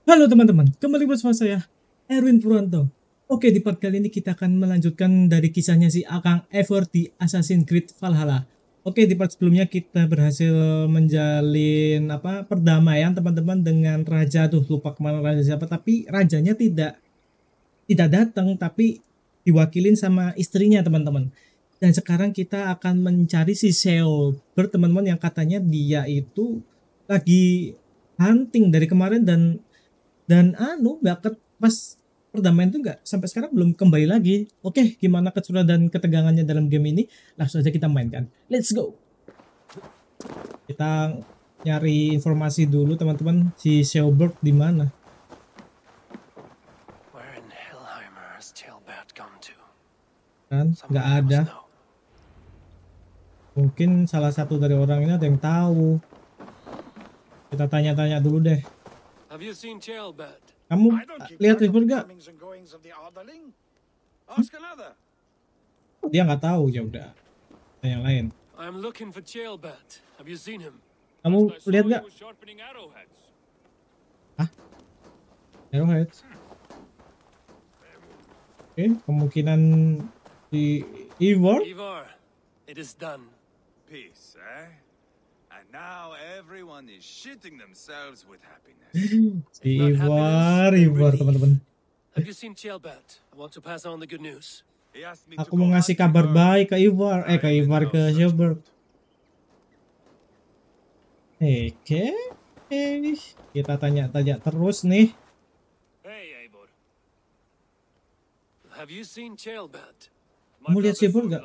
Halo teman-teman, kembali bersama saya Erwin Purwanto. Oke, di part kali ini kita akan melanjutkan dari kisahnya si Akang Eivor di Assassin's Creed Valhalla. Oke, di part sebelumnya kita berhasil menjalin perdamaian teman-teman dengan raja tuh, lupa kemana raja siapa, tapi rajanya tidak datang, tapi diwakilin sama istrinya teman-teman. Dan sekarang kita akan mencari si Sheober teman-teman, yang katanya dia itu lagi hunting dari kemarin dan nggak pas perdamaian itu nggak sampai sekarang belum kembali lagi. Oke, gimana keseruan dan ketegangannya dalam game ini? Langsung aja kita mainkan. Let's go. Kita nyari informasi dulu teman-teman, si Sheober di mana? Kan nggak ada. Mungkin salah satu dari orang ini ada yang tahu. Kita tanya-tanya dulu deh. Kamu lihat Eivor nggak? Dia nggak tahu, ya udah. Yang lain. Kamu lihat nggak? Hah? Arrowheads? Oke, kemungkinan di Eivor. It is done. Peace, eh? And now everyone is shitting themselves with happiness. Si Eivor teman-teman. Have you seen Ceolbert? I want to pass on the good news. Aku mau ngasih kabar baik ke Eivor, ke Sheober. Oke, kita tanya-tanya terus nih. Hey, Eivor. Have you seen Ceolbert? Kamu lihat Sheober nggak?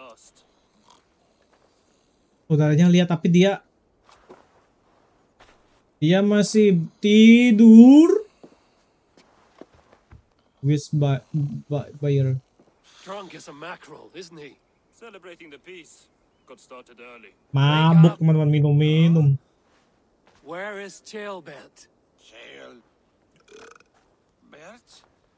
Saudaranya lihat, tapi dia masih tidur. Buyer. Drunk as a mackerel, isn't he? Celebrating the peace. Got started early. Mabuk teman-teman, minum-minum. Where is Ceolbert? Ceolbert?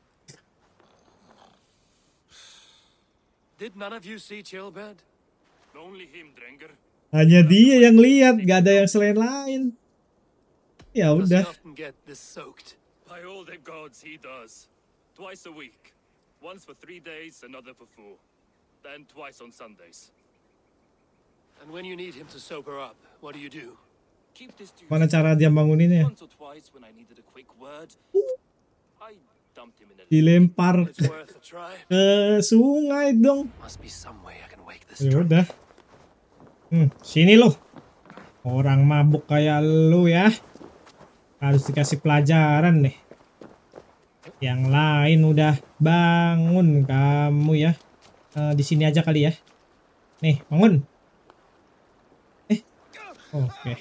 Did none of you see Ceolbert? Only him, Drenger. Hanya dia yang lihat, gak ada yang selain lain. Ya udah. Get this soaked. By all the gods, he does. Twice a week. Once for 3 days, another for 4. Then twice on Sundays. And when you need him to sober up, what do you do? Keep this to Mana cara dia banguninnya? Once or twice when I needed a quick word, I dumped him in a Dilempar It's worth a try. ke sungai dong. Must be some way I can wake this Ya drunk. udah. Sini lo. Orang mabuk kayak lu ya. Harus dikasih pelajaran nih. Yang lain udah bangun, kamu ya. Di sini aja kali ya. Nih, bangun. Oke.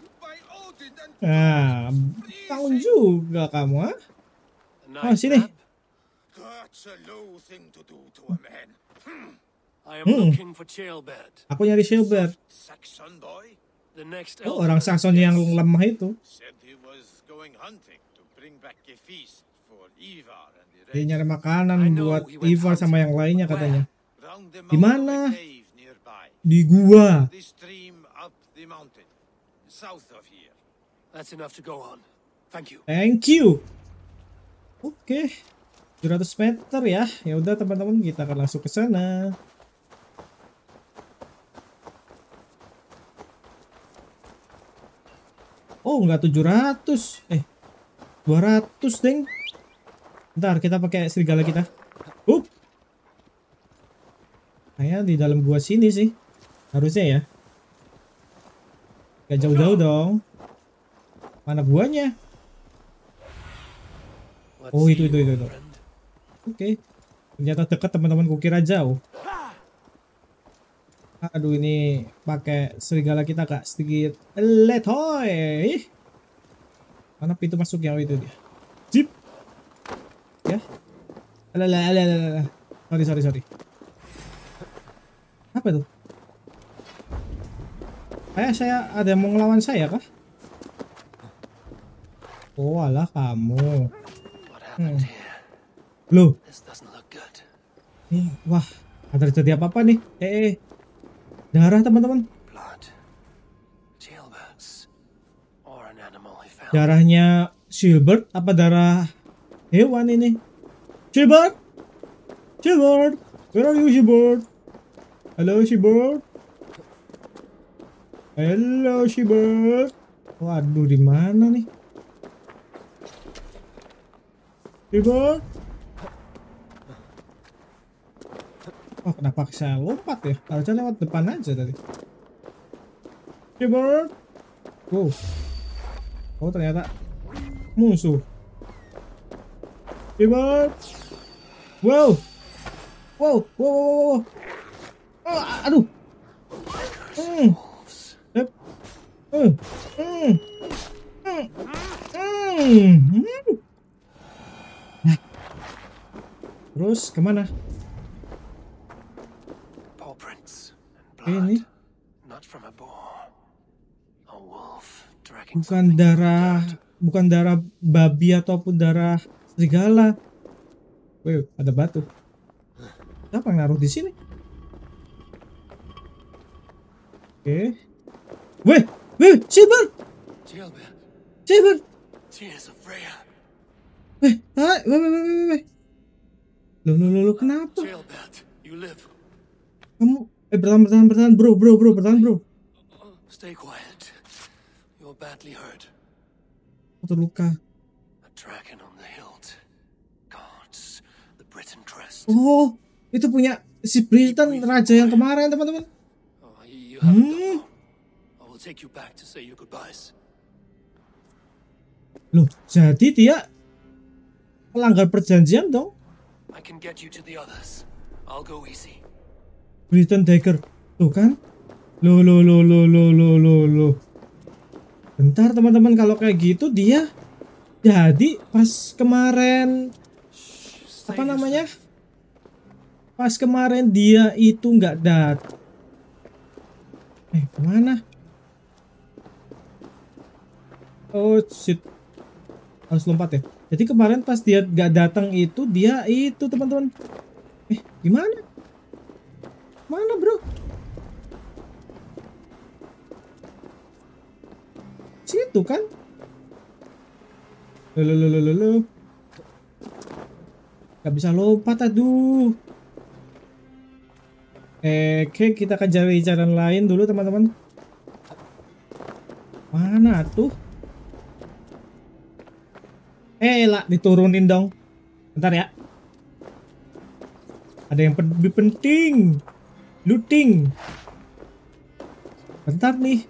Nah, bangun juga kamu, ha? Oh, sini. That's a low thing to do to a man. I am looking for Ceolbert. Aku nyari Sheober. Saxon boy The next Oh, orang Saxon yang lemah itu. said he was going hunting to bring back a feast for Ivar and the Dia rest. nyari makanan I know buat he went Ivar sama yang lainnya Where? katanya. Round the Di mouth of mana? a cave nearby. Di gua. The stream up the mountain, south of here. That's enough to go on. Thank you. Thank you. Oke. 200 meter ya. Ya udah teman-teman, kita akan langsung ke sana. Oh, enggak 700. 200, deng. Bentar, kita pakai serigala kita. Kayaknya di dalam gua sini sih. Harusnya ya. Gak jauh-jauh dong. Mana guanya? Let's Oh, see itu. you, friend. Oke. Ternyata dekat teman-teman, kukira jauh. Aduh, ini pakai serigala kita kak sedikit letoy. Mana pintu masuknya? Oh, itu dia. Zip. Ya. Alah. Sorry. Apa tuh? Saya ada yang mau ngelawan saya kah? Oh, alah kamu. What happened here? Loh. This doesn't look good. Wah, ada terjadi apa-apa nih? Darah teman-teman. Blood. Ceolbert's. Or an animal he found. Darahnya Shieldbird apa darah hewan ini? Shieldbird, Shieldbird, where are you Shieldbird? Halo Shieldbird, halo Shieldbird. Waduh, di mana nih? Shieldbird. Oh, kenapa saya lompat ya? Harusnya lewat depan aja tadi. Shieldbird. Wow. Oh, ternyata musuh. Shieldbird. Wow. Wow. Wow. Oh, aduh. Yep. Nah. Terus kemana? Paw prints and Ini blood, not from a boar. A wolf dragging bukan something from darah, the dirt. bukan darah babi ataupun darah serigala. Wih, ada batu. Siapa yang naruh di sini? Oke. Wih, Shieldbird, Jailbird, Shieldbird. tears of Freya. Wih, wih. Loh, kenapa? Jailbird, you live. Kamu, bertahan, bro, bertahan, bro. Stay quiet. You're badly hurt. Aku terluka. A dragon on the hilt. Guards the Britain crest. Oh, itu punya si Britain, raja yang kemarin, teman-teman. Oh, you haven't gone long. I will take you back to say your goodbyes. Loh, jadi dia melanggar perjanjian dong. I can get you to the others. I'll go easy. Britain Dagger. Tuh kan? Loh. Bentar teman-teman, kalau kayak gitu dia jadi pas kemarin apa namanya? Pas kemarin dia itu nggak datang. Kemana? Oh shit. Harus lompat ya. Jadi kemarin pas dia nggak datang itu dia itu teman-teman. Gimana? Mana bro? Situ kan? Loh. Gak bisa lompat, aduh. Oke, kita akan cari jalan lain dulu teman-teman. Mana tuh? Lah, diturunin dong. Bentar ya. Ada yang lebih penting. Looting. Bentar nih.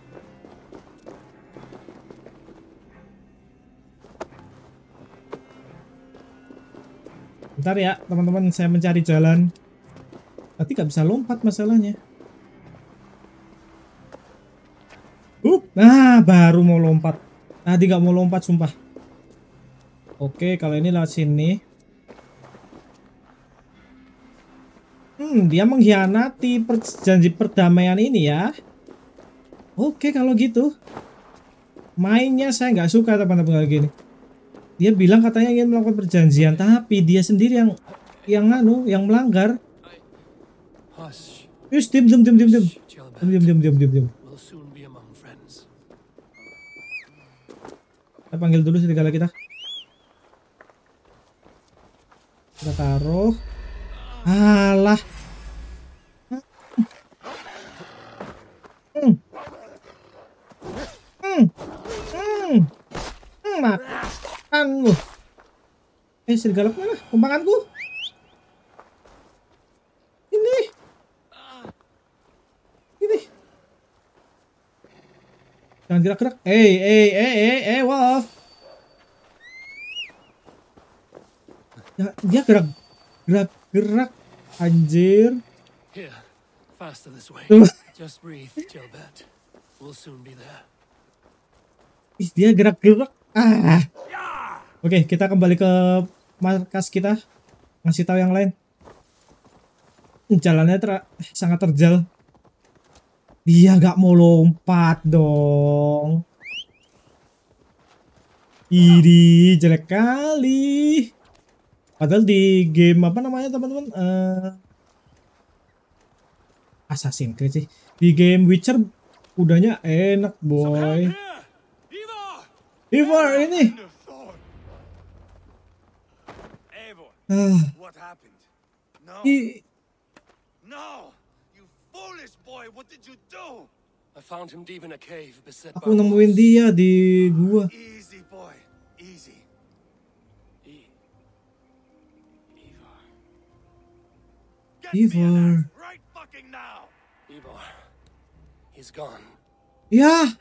Bentar ya, teman-teman, saya mencari jalan. Tapi gak bisa lompat masalahnya. Nah, baru mau lompat. Tadi gak mau lompat, sumpah. Oke, kalau ini lewat sini. Dia mengkhianati janji perdamaian ini ya. Oke, kalau gitu. Mainnya saya nggak suka teman-teman kayak gini. Dia bilang katanya ingin melakukan perjanjian, tapi dia sendiri yang melanggar. Hush. Yus, diam. Jailbird. Diam. We'll soon be among friends. Kita panggil dulu serigala kita. Kita taruh. Alah. Makanmu. Serigala mana? Kembanganku. Ini. Jangan gerak-gerak. Wolf. Dia gerak. Anjir. Here, faster this way. Just breathe, Jailbird. We'll soon be there. Dia gerak-gerak. Oke, kita kembali ke markas kita. Ngasih tahu yang lain. Jalannya sangat terjal. Dia gak mau lompat dong. Iri, jelek kali. Padahal di game apa namanya teman-teman? Assassin's Creed sih. Di game Witcher udahnya enak boy. Ivor ini. Ah, What happened? No. No! You foolish boy! What did you do? I found him deep in a cave beset by aku nemuin wolves. dia di gua. Easy, boy. Easy. Ivar. Get me an Ivar. axe right fucking now! Ivar. He's gone. Ya,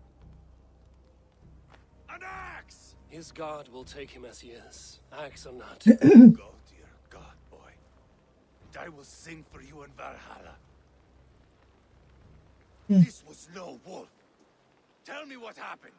An axe! His God will take him as he is, axe or not. Go to your God, boy. And I will sing for you in Valhalla. This was no wolf. Tell me what happened.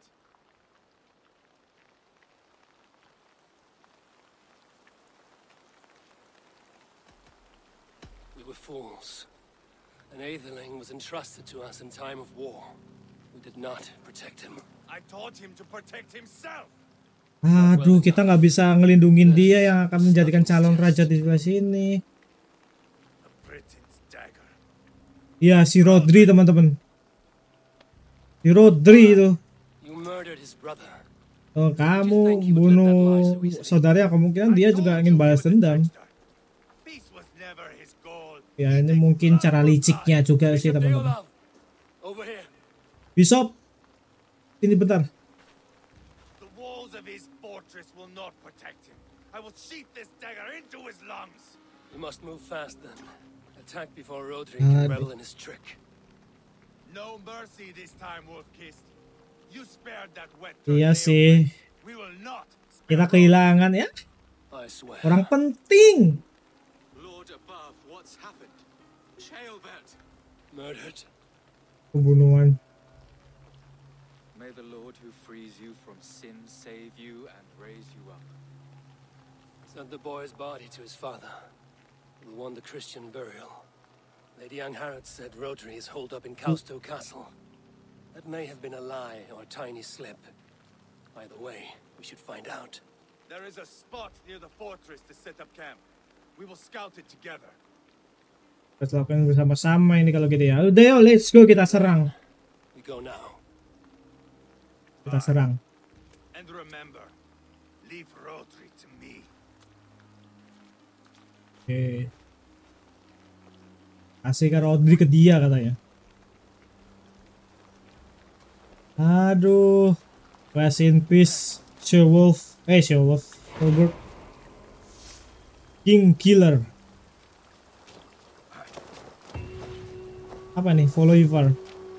We were fools. An Aetherling was entrusted to us in time of war. We did not protect him. I taught him to protect himself. aduh, kita nggak bisa ngelindungin dia yang akan menjadikan calon raja di sebelah sini. A Britain's dagger. Ya, si Rodri teman-teman. Si Rodri itu. You murdered his brother. Oh, kamu bunuh saudaranya, kemungkinan dia juga ingin balas dendam. Peace was never his goal. Ya, ini mungkin cara liciknya juga sih teman-teman. Beolab, over here. Bishop, ini bentar. The walls of his fortress will not protect him. I will sheath this dagger into his lungs. We must move fast then. Attack before Rodri can revel in his trick. No mercy this time, Wolf-Kissed. You spared that wet Iya tornado. sih, We will not spare kita kehilangan ya I swear. orang penting. Lord above, what's happened? Sheoldred. Murdered. Pembunuhan. May the Lord who frees you from sin save you and raise you up. Sent the boy's body to his father, who won the Christian burial. Lady Angharad said Rodri is holed up in Kausto Castle. That may have been a lie or a tiny slip. Either way, we should find out. There is a spot near the fortress to set up camp. We will scout it together. Kita lakukan bersama-sama ini kalau gitu ya. Udah yo, let's go, kita serang. We go now. Kita serang. And remember, leave Rodri to me. Oke. Kasih ke Rodri ke dia katanya. Aduh. Rest in peace, Sheolwulf. Sheolwulf. Robert. King Killer. Apa nih? Follow Ivar.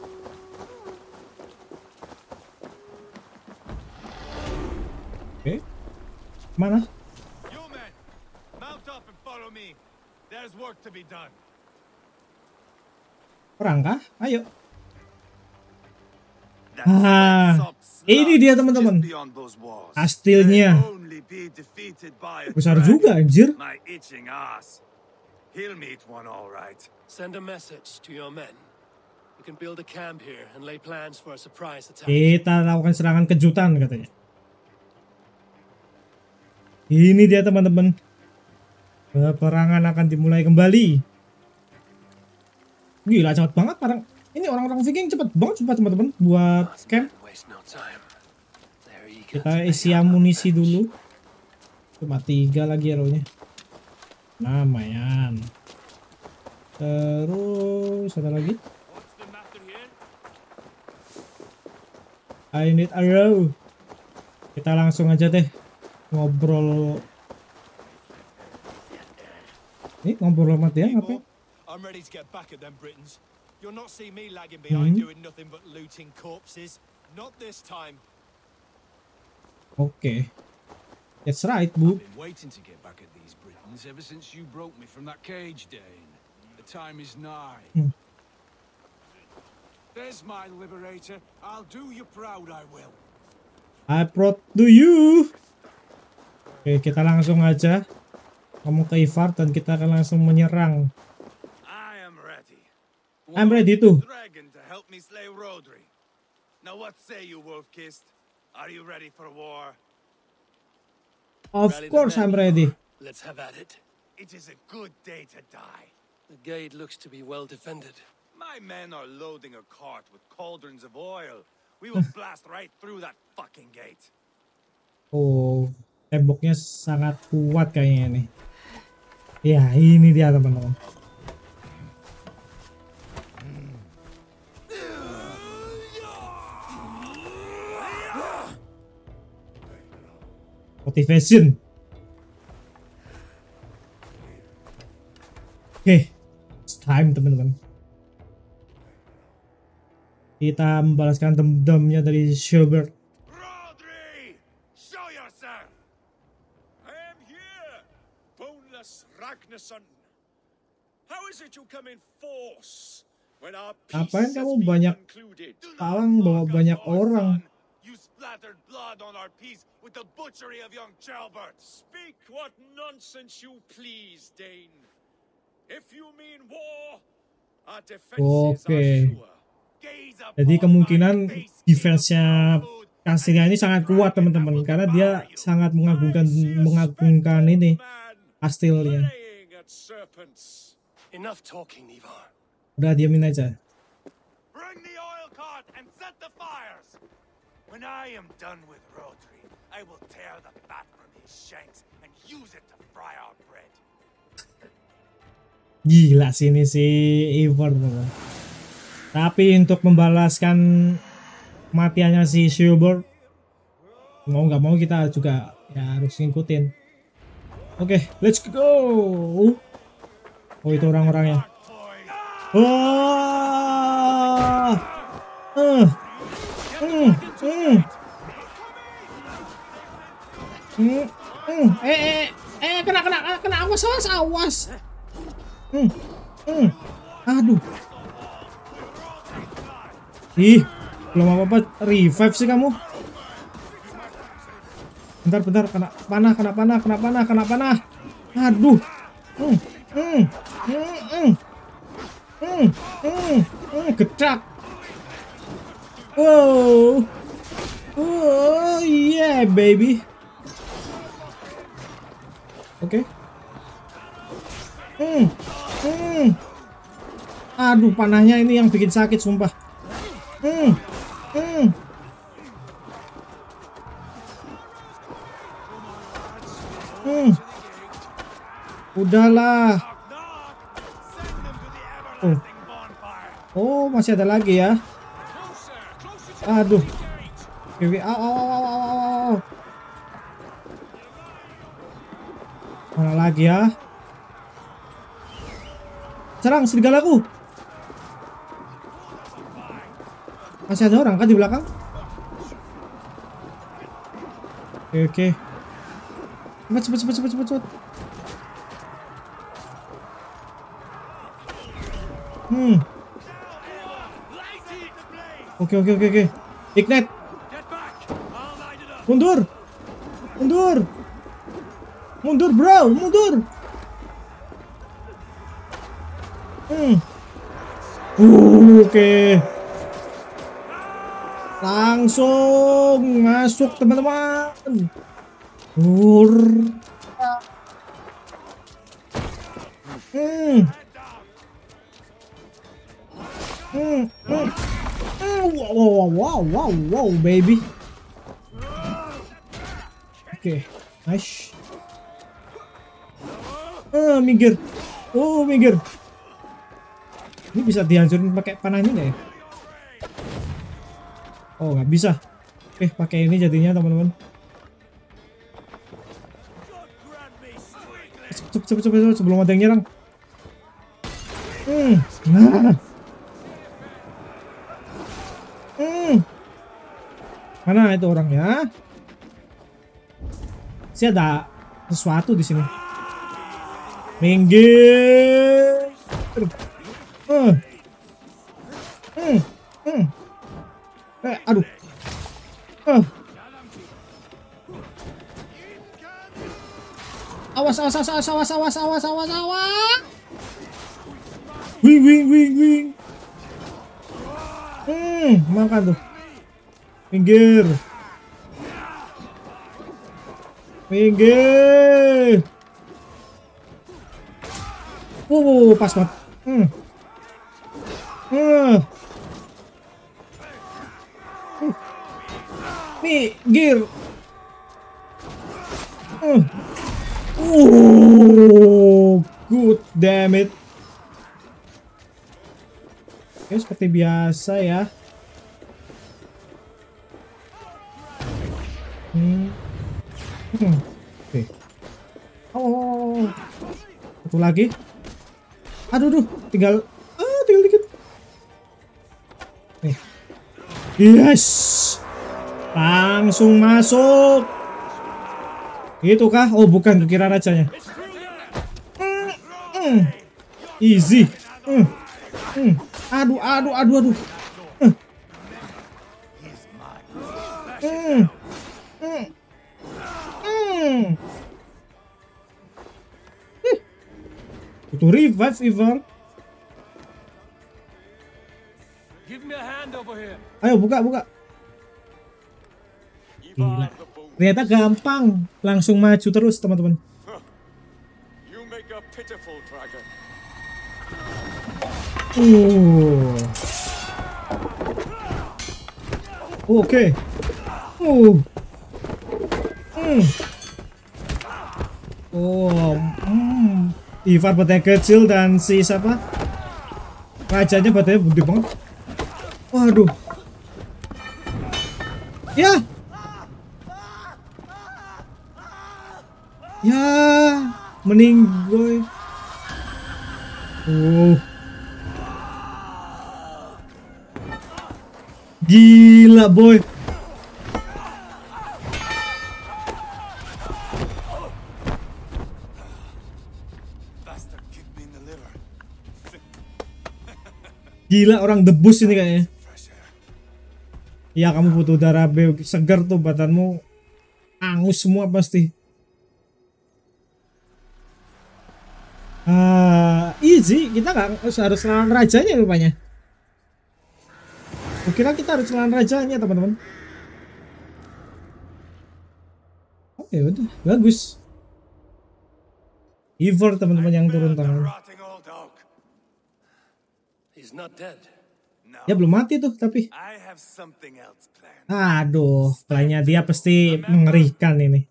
Oke. Mana? You men, mount up and follow me. There's work to be done. Perang kah? Ayo. That Ah, sweat-soaked ini slug dia is teman-teman. just beyond those walls. Kastilnya. Can only be defeated by a Besar dragon. juga anjir. My itching ass. He'll meet one all right. Send a message to your men. We can build a camp here and lay plans for a surprise attack. Kita lakukan serangan kejutan katanya. Ini dia teman-teman. Peperangan akan dimulai kembali. Gila cepet banget perang. Ini orang-orang Viking cepet banget sumpah teman-teman buat camp. Waste no time. They're eager Kita to make isi our amunisi revenge. dulu. Cuma 3 lagi arrownya. Lumayan. Terus ada lagi. What's the matter here? I need arrow. Kita langsung aja deh ngobrol. Nih ngobrol sama dia ngapain? I'm ready to get back at them Britons. You'll not see me lagging behind doing nothing but looting corpses. Not this time. Oke. That's right, Bu. Been waiting to get back at these Britons ever since you broke me from that cage, Dane. The time is nigh. There's my liberator. I'll do you proud, I will. I brought to you. Oke, kita langsung aja ngomong ke Ivar dan kita akan langsung menyerang. I am ready. I'm ready too. Dragon to help me slay Rodri. Now what say you, Wolf-Kissed? Are you ready for war? Of Rally the course men, I'm ready. Ivar. Let's have at it. It is a good day to die. The gate looks to be well defended. My men are loading a cart with cauldrons of oil. We will blast right through that fucking gate. Oh, Temboknya sangat kuat kayaknya nih. Ya, ini dia teman-teman. Motivation. Oke, it's time teman-teman. Kita membalaskan dendamnya dari Sherbert. Rodri! Show yourself! I am here, boneless Ragnarsson. How is it you come in force when our peace Apain has kamu been banyak concluded? Do not palang bawa mock us, banyak our orang? son. You splattered blood on our peace with the butchery of young Chalbert. Speak what nonsense you please, Dane. If you mean war, our defenses Oke. are sure. Gaze Jadi upon kemungkinan my face, defense-nya king of Norwood, Castilla ini and sangat the kuat dragon teman-teman, that will karena dia devour you. sangat mengagungkan I see a ini spectral man kastilnya. playing at serpents. Enough talking, Ivar. Udah diamin aja. Bring the oil cart and set the fires. When I am done with Rodri, I will tear the fat from his shanks and use it to fry our bread. Gila sini si Ivar teman-teman. Tapi untuk membalaskan kematiannya si Sherbert, mau nggak mau kita juga ya harus ngikutin. Oke, let's go. Oh, itu orang-orangnya. Wah. Kena awas. Aduh. Ih, belum apa-apa revive sih kamu. Bentar, kena panah. Aduh. Gecak. Oh, yeah, baby. Oke. Aduh, panahnya ini yang bikin sakit sumpah. Udahlah. Oh, masih ada lagi ya. Aduh. Oke, au. Mana lagi ya? Serang serigalaku. Masih ada orang kan di belakang? Oke. Cepet. Oke. Ignite. Mundur, bro. Oke. Langsung masuk teman-teman. Wow, baby. Oke, nice. Minggir. Ini bisa dihancurin pakai panah ini nggak ya? Oh, nggak bisa. Oke, pakai ini jadinya teman-teman. Cepet sebelum ada yang nyerang. Mana itu orangnya? Sih ada sesuatu di sini. Minggir. Aduh. Awas. Wing. Makan tuh. Minggir. Pas banget. Minggir. Good damn it. Oke, seperti biasa ya. Oke. Oh, satu lagi. Aduh, tinggal dikit. Yes, langsung masuk. Itu kah? Oh bukan, kira rajanya. Easy. Aduh. Itu revive Ivar. Give me a hand over here. Ayo buka. Gila. Ternyata gampang. Langsung maju terus teman-teman. You make a pitiful dragon. Oke. Ivar badannya kecil dan si siapa? Rajanya badannya gede banget. Waduh. Ya. Meninggoy. Gila boy. Gila, orang debus ini kayaknya. Ya kamu butuh darah segar tuh, badanmu angus semua pasti. Easy, kita nggak harus lawan rajanya rupanya. Kukira kita harus lawan rajanya teman-teman. Oke, udah bagus. Ivar teman-teman yang turun tangan. He's not dead. Ya belum mati tuh tapi. Aduh, plannya dia pasti mengerikan ini.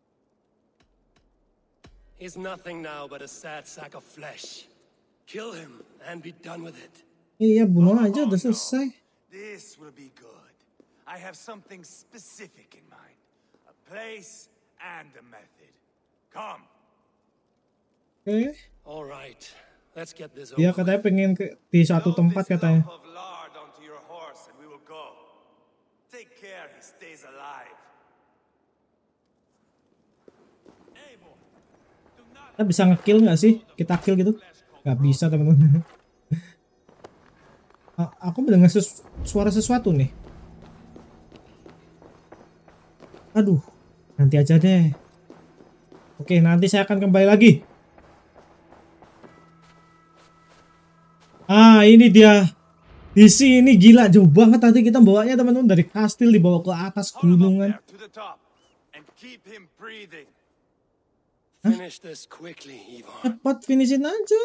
He's nothing now but a sad sack of flesh. Kill him and be done with it. Iya, bunuh aja udah selesai. This will be good. I have something specific in mind. A place and a method. Come. Oke. All right. Let's get this over. Dia katanya pengen di satu tempat katanya. Kita bisa ngekill nggak sih? Kita kill gitu? Nggak bisa teman-teman. Aku mendengar suara sesuatu nih. Aduh, nanti aja deh. Oke, nanti saya akan kembali lagi. Ini dia. Di sini gila jauh banget tadi kita bawanya teman-teman, dari kastil dibawa ke atas gunungan. Finish this quickly, Ivar. Cepat finishin aja.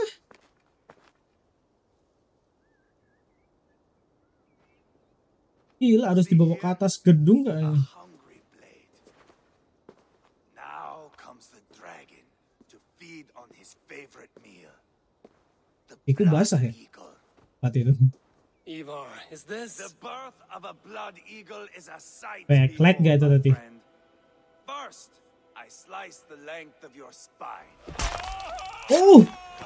Gila, harus dibawa ke atas gedung kayaknya. Iku basah ya? Mati itu. Ivar, is this? The birth of a blood eagle is a sight. Kayak klik gak itu tadi? First, I slice the length of your spine. Oh!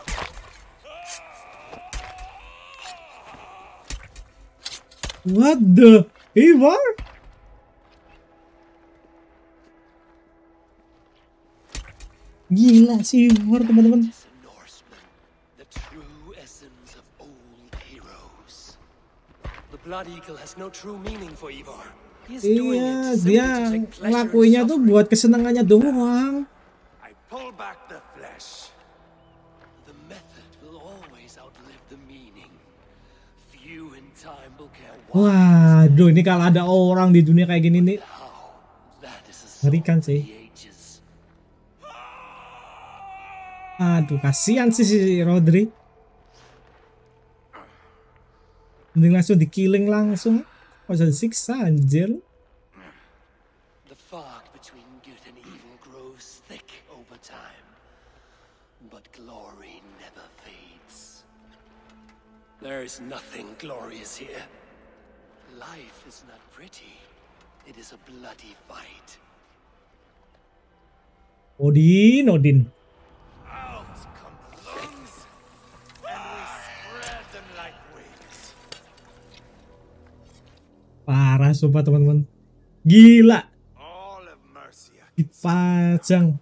What the? Ivar? Gila sih Ivar teman-teman. Blood Eagle has no true meaning for Ivar. Iya, dia ngelakuinnya tuh buat kesenangannya doang. I pull back the flesh. The method will always outlive the meaning. Few in time will care. Waduh, ini kalau ada orang di dunia kayak gini nih, ngerikan sih. Aduh, kasihan sih si Rodri. Mending langsung di-killing langsung. Masa disiksa anjir. The fog between good and evil grows But glory never fades. There is nothing glorious here. Life is not pretty. It is a bloody fight. Odin. Out come the lungs, and we spread them like wings. Parah sumpah teman-teman. Gila. All of Mercia. Dipajang.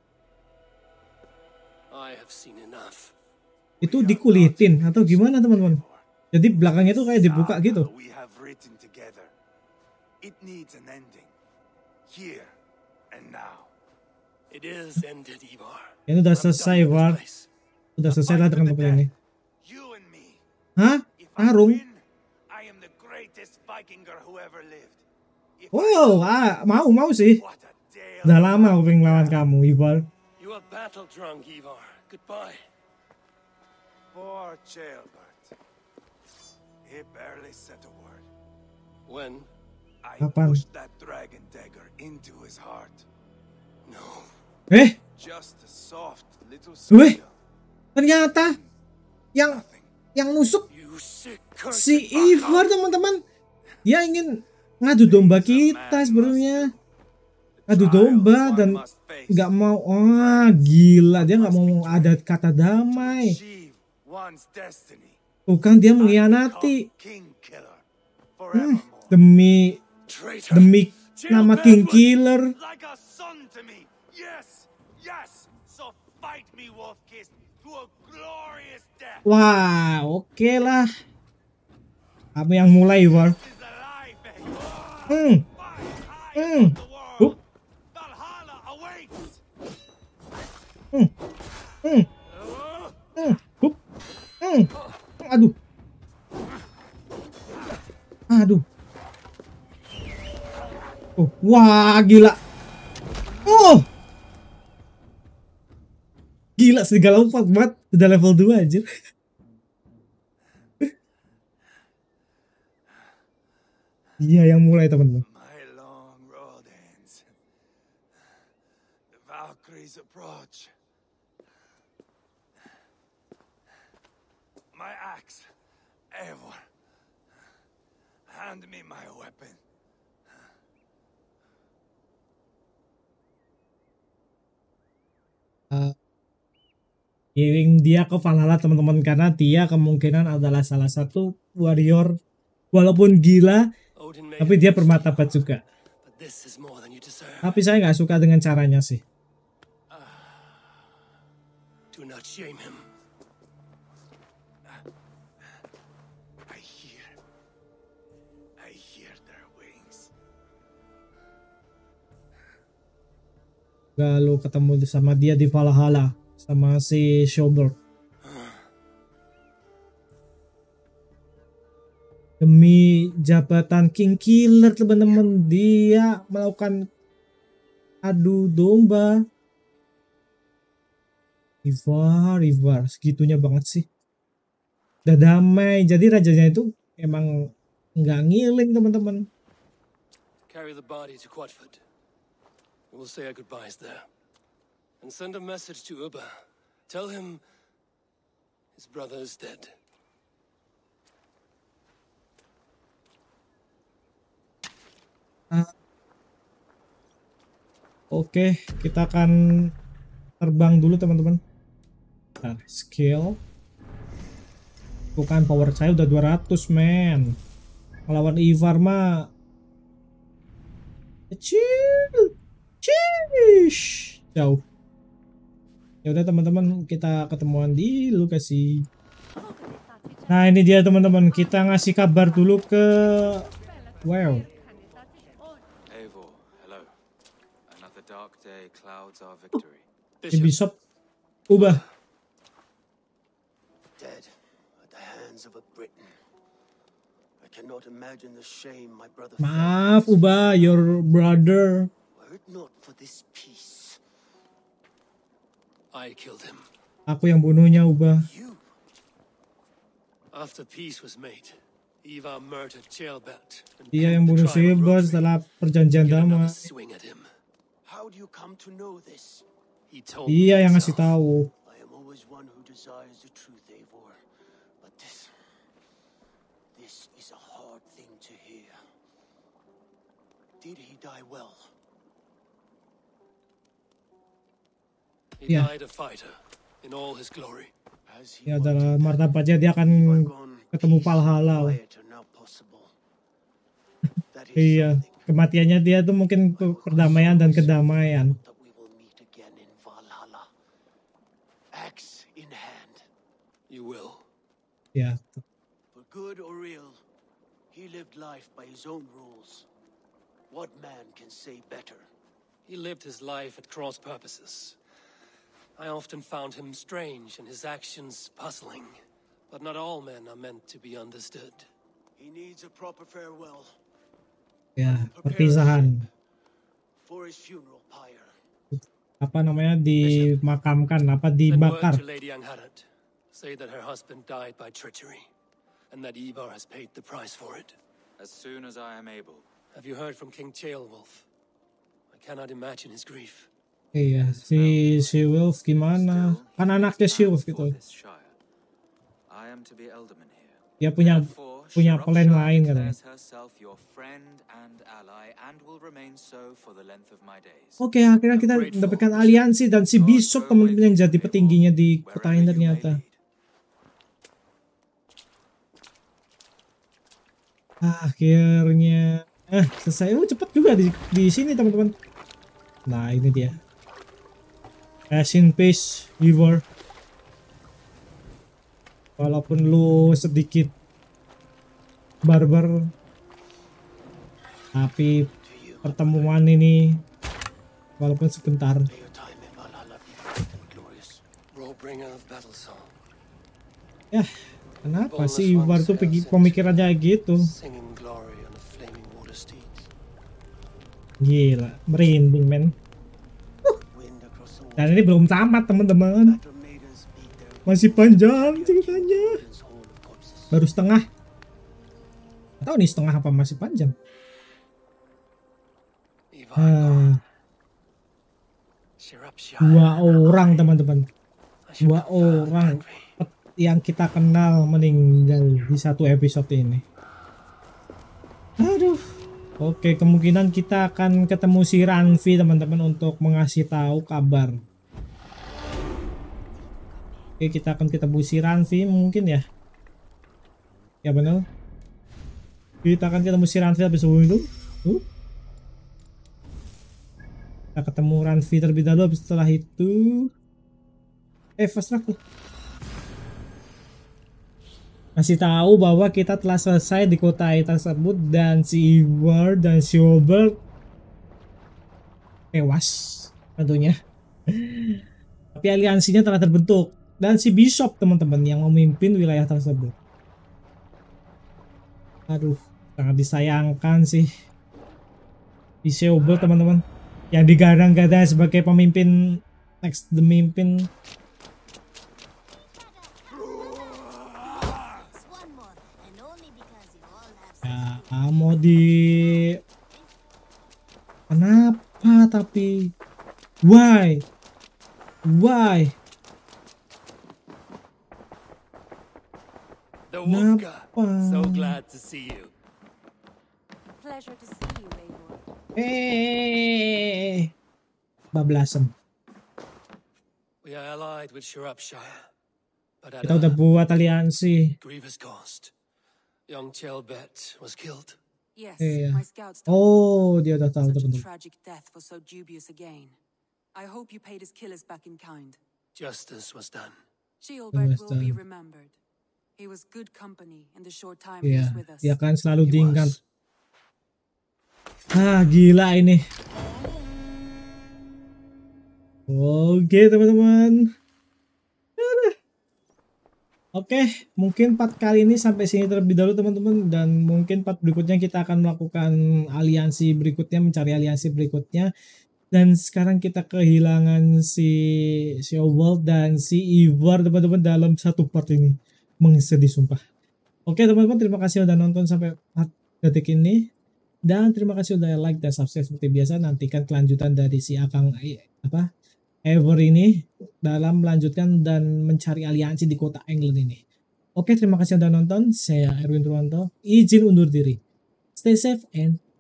I have seen enough. Itu dikulitin atau gimana teman-teman? Jadi belakangnya tuh kayak dibuka gitu. We have written together. It needs an ending. Here and now. It is ended, Ivar. Ini udah selesai, War. Udah selesai lah dengan tempat ini. You and me. Hah? If I Tarung? win, I am the greatest Vikinger who ever lived. If I Wow, mau sih. what a day Udah lama aku pengen lawan kamu, Ivar. You are battle drunk, Ivar. Goodbye. Poor Ceolbert. He barely said a word. When? I Kapan? pushed that dragon dagger into his heart. No. Just a soft little Weh. skill. Ternyata yang nusuk You sick cursed si Ivar teman-teman. Dia ingin ngadu domba kita sebenarnya. Ngadu domba dan nggak mau. Gila, dia nggak mau ada kata damai. Achieve one's destiny. Bukan, dia mengkhianati King killer. Forevermore. demi traitor. nama King Killer. Like a son to me. Yes. Yes. So fight me, Wolfkiss, to a glorious death. Wah, oke lah. Kamu yang mulai, Ivar. Is alive, eh? Hmm. Fight high above the world. Valhalla awaits. Hup. Aduh. Oh, wah, gila. Oh. Gila, serigala 4 banget. Udah level 2 aja. Dia yang mulai, teman-teman. My long road ends. The Valkyries approach. My axe, Eivor. Hand me my weapon. Kirim dia ke Valhalla, teman-teman, karena dia kemungkinan adalah salah satu warrior walaupun gila, Odin may tapi dia bermartabat juga. but this is more than you deserve. Tapi saya nggak suka dengan caranya sih. Do not shame him. I hear their wings. Lalu ketemu sama dia di Valhalla sama si Shoulder. Demi jabatan King Killer, teman-teman, dia melakukan adu domba. Ivar, segitunya banget sih. Udah damai, jadi rajanya itu emang nggak ngiling, teman-teman. Carry the body to Quatford. We'll say our goodbyes there. And send a message to Ubba. Tell him his brother is dead. Oke, kita akan terbang dulu, teman-teman. Nah, skill. Bukan, power saya udah 200, men. Melawan Ivar mah kecil. Cish. Jauh. Ya udah, teman-teman, kita ketemuan di lokasi. Nah, ini dia, teman-teman. Kita ngasih kabar dulu ke Eivor. Eivor, hello. Another dark day clouds our victory. Bishop ubah. Dead at the hands of a Briton. I cannot imagine the shame my brother Maaf, felt. ubah, your brother. Were it not for this peace, I killed him. Aku yang bunuhnya, ubah. You. After peace was made, Ivar murdered Ceolbert. and Dia yang penned bunuh the tribe of Silver Rotary. setelah perjanjian Get damai. another swing at him. How do you come to know this? He told me Dia yang ngasih himself. tahu. I am as one who desires the truth, Eivor. But this is a hard thing to hear. Did he die well? He Yeah. died a fighter in all his glory. As he Ya wanted dalam that, martabatnya dia akan Vargon, ketemu peace and Valhalla. quiet are now possible. That is Iya, something. kematiannya dia tuh mungkin perdamaian dan kedamaian. That we will meet again in Valhalla. Axe in hand. You will. Ya, For good or ill, he lived life by his own rules. What man can say better? He lived his life at cross purposes. I often found him strange and his actions puzzling. But not all men are meant to be understood. He needs a proper farewell ya perpisahan. for his funeral pyre. Apa namanya, dimakamkan, apa Send word dibakar. to Lady Angharad. Say that her husband died by treachery, and that Ivar has paid the price for it. As soon as I am able. Have you heard from King Ceolwulf? I cannot imagine his grief. Iya, si Wolf gimana? Still, Kan he anaknya is si bound Wolf for gitu. this shire. I am to be alderman here. Dia punya Therefore, plan Shropshire lain katanya. declares herself your friend and ally and will remain so for the length of my days. Oke, akhirnya kita mendapatkan aliansi dan si Bishop teman-teman yang jadi petingginya di kota ini ternyata. Akhirnya selesai. Cepet juga di sini teman-teman. Nah, ini dia. Rest in peace, Eivor. Walaupun lu sedikit barbar, tapi pertemuan ini walaupun sebentar. May your time in Valhalla be bright and glorious. Rollbringer of battle song. Ya, kenapa sih Eivor tuh pemikirannya gitu? Singing glory on the flaming water steeds. Gila, merinding men. Wind across the Dan ini belum tamat teman-teman. water maidens beat their Masih panjang ceritanya. wind's horn of corpses. Baru setengah. Gak tahu nih setengah apa masih panjang. Ivar Ah, gone. Shropshire. dua orang teman-teman. I should Dua prefer the orang country. yang kita kenal meninggal di satu episode ini. Aduh. Oke, kemungkinan kita akan ketemu si Randvi teman-teman untuk mengasih tahu kabar. Oke, kita akan ketemu si Randvi mungkin ya. Ya benar. Kita akan ketemu si Randvi habis sebelum itu. Kita ketemu Randvi terlebih dahulu, habis setelah itu fast track tuh. Masih tahu bahwa kita telah selesai di kota tersebut dan si Eivor dan si Robert tewas tentunya. Tapi aliansinya telah terbentuk dan si Bishop teman-teman yang memimpin wilayah tersebut. Aduh, sangat disayangkan sih si Robert teman-teman yang digadang-gadang sebagai pemimpin next pemimpin. Ya, mau di kenapa tapi why The Wolfgar. Kenapa? So glad to see you. Pleasure to see you, Eivor. bablasan. We are allied with Shropshire, but at Kita udah a buat aliansi. grievous cost. Young Chelbet was killed. Yes, Yeah. my scouts told me. Oh, dia udah tahu Such a teman-teman. tragic death for so dubious a gain. I hope you paid his killers back in kind. Justice was done. Shielbert will be done. remembered. He was good company in the short time he Iya, was with us. dia kan selalu He diingat. was. Gila ini. Oke teman-teman. Aduh. Oke, mungkin part kali ini sampai sini terlebih dahulu teman-teman, dan mungkin part berikutnya kita akan melakukan aliansi berikutnya, mencari aliansi berikutnya. Dan sekarang kita kehilangan si Ceolwulf dan si Eivor teman-teman dalam satu part ini. Sedih sumpah. Oke teman-teman, terima kasih udah nonton sampai part detik ini. Dan terima kasih udah like dan subscribe seperti biasa. Nantikan kelanjutan dari si Akang Ever ini dalam melanjutkan dan mencari aliansi di kota England ini. Oke, terima kasih sudah nonton. Saya Erwin Purwanto, izin undur diri. Stay safe and